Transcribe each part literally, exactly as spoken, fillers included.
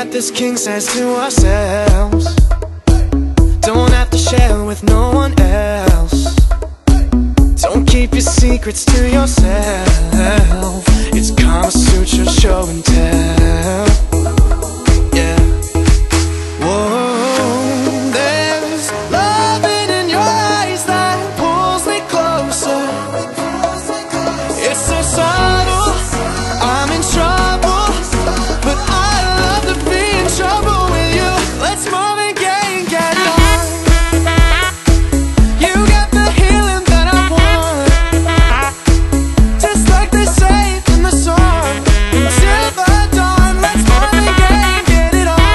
got this king size to ourselves. Don't have to share with no one else. Don't keep your secrets to yourself. It's Kama Sutra show and tell. Yeah. Whoa, there's loving in your eyes that pulls me closer. It's so subtle, I'm in trouble, but I love to be in trouble with you. Let's move and get and get it on. You got the healing that I want, just like they say in the song. Silver dawn, let's move and get and get it on.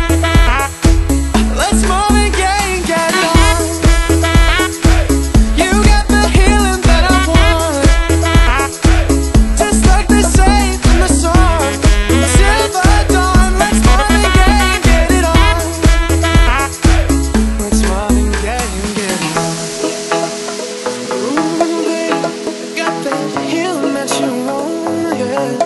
Let's move and get and get it on. You got the healing that I want, just like they say in the song. Silver dawn, let's move and get and get it on. Let's move and get and get it on. Ooh, baby, got that healing that you want, yeah.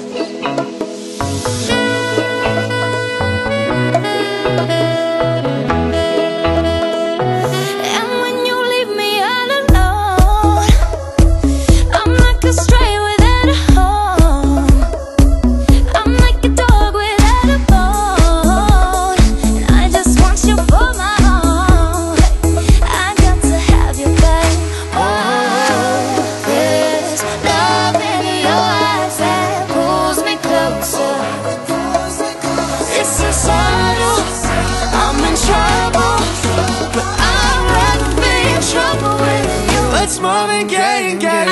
And when you leave me all alone, I'm like a stray without a home. I'm like a dog without a bone, and I just want you for my own. I got to have you back. Whoa, there's love in your eyes that pulls me closer. It's so subtle, I'm in trouble, but I'd rather be in trouble with you. Let's move and get and get